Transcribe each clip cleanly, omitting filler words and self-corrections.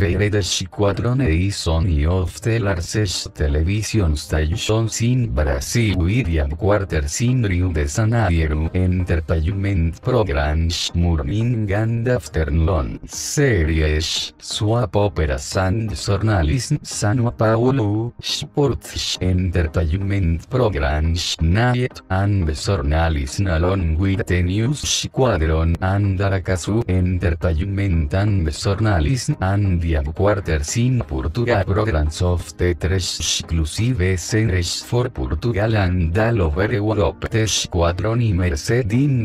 Vere the Squadron is one of the largest television stations in Brazil with headquarters in Rio de Janeiro. Entertainment programs, morning and afternoon series, soap operas and journalism. São Paulo, sports, entertainment programs, night and journalism along with the news squadron and Aracaju, entertainment and journalism and the headquarters in Portugal. Programs of the tres exclusive series for Portugal and all over Europe. The squadron immersed in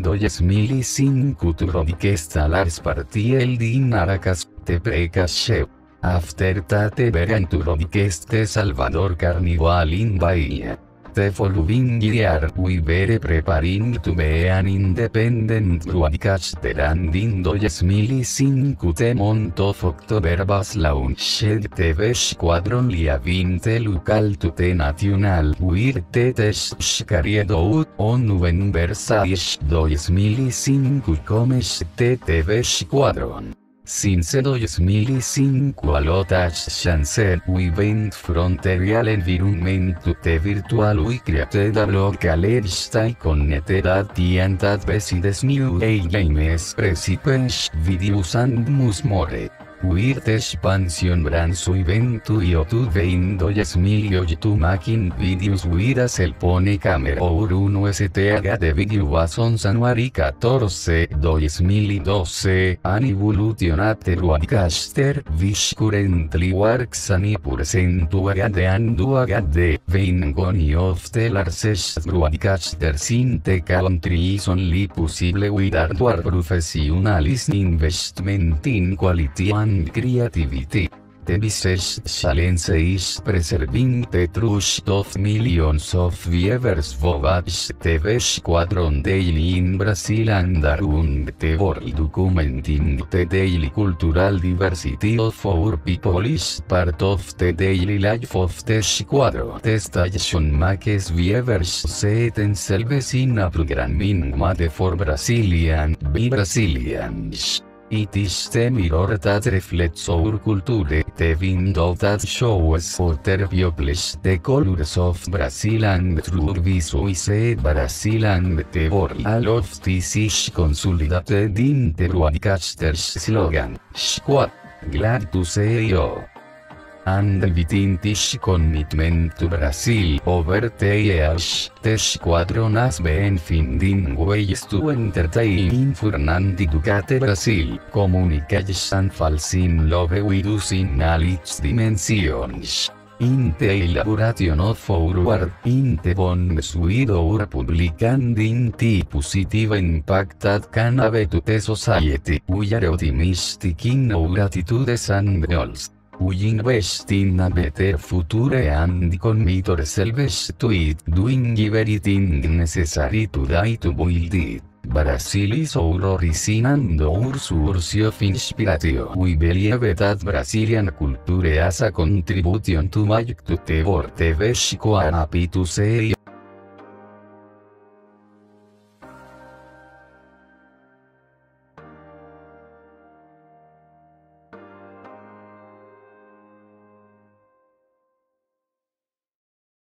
2005 to broadcast a large party held in Aracaju, the breakfast show. After that began to broadcast the Salvador Carnival in Bahia. The following year we were preparing to be an independent broadcaster and in 2005 the month of October was launched TV Squadron live the local to the national where the tests carried out on November 6, 2005 commenced the TV Squadron. Since 2005 a lot has changed. We went from the real environment to the virtual. We created a local lifestyle connected at the end that besides new games, recipes, videos and much more. With the expansion branch we went to YouTube in 2008 making videos with a cell phone camera. Our USTH de video was on January 14, 2012, an evolution at the broadcaster, which currently works 90% HD and UHD, being one of the largest broadcasters in the country is only possible with hardware professionalism, investment in quality and creativity. The biggest challenge is preserving the trust of millions of viewers who watch TV Squadron daily in Brazil and around the world. Documenting the daily cultural diversity of our people is part of the daily life of the Squadron. The station makes viewers see themselves in a programming made for Brazilians by Brazilians. It is the mirror that reflects our culture, the window that shows other peoples the colors of Brazil and through this we see Brazil and the world. All of this is consolidated in the broadcaster's slogan, Squad, glad to see you. And within this commitment to Brazil over the years, the squadron has been finding ways to entertain, inform and educate Brazil, communicate and fall in love with us in all its dimensions. In the elaboration of our work, in the bonds with our public and in the positive impact that can have to the society, we are optimistic in our attitudes and goals. We invest in a better future and commit ourselves to it, doing everything necessary today to build it. Brazil is our origin and our source of inspiration. We believe that Brazilian culture has a contribution to make to the world. TV Squadron. Happy to see you.